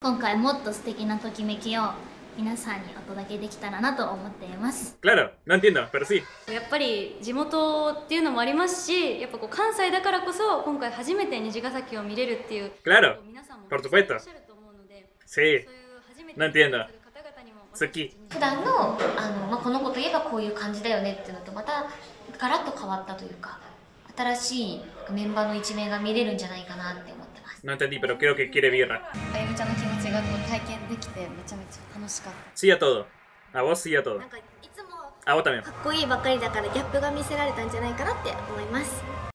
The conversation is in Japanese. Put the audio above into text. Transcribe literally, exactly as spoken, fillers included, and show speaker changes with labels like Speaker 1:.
Speaker 1: 今回もっと素敵なときめきを皆さんにお届けできたらなと思っています。
Speaker 2: Claro, no entiendo, pero sí.
Speaker 3: やっぱり地元っていうのもありますし、やっぱこう関西だからこそ今回初めて虹ヶ崎を見れるっていう。
Speaker 2: Claro,
Speaker 3: 皆さんも
Speaker 2: por supuesto.
Speaker 3: いらっしゃると思うので、
Speaker 2: Sí,
Speaker 3: そういう初めて
Speaker 2: no entiendo.
Speaker 3: する方々にも
Speaker 2: 好き。
Speaker 4: 普段のあの、まあ、この子といえばこういう感じだよねっていうのとまたガラッと変わったというか、新しいメンバーの一面が見れるんじゃないかなって思ってます。
Speaker 2: No entendí, pero creo que quiere birra.
Speaker 5: あゆみちゃんの気持ちがこう体験できてめちゃめちゃ楽しかった。
Speaker 2: Sí a todo. A vos sí a todo.
Speaker 6: なんかいつも
Speaker 2: A vos también.
Speaker 6: かっこいいばっかりだからギャップが見せられたんじゃないかなって思います。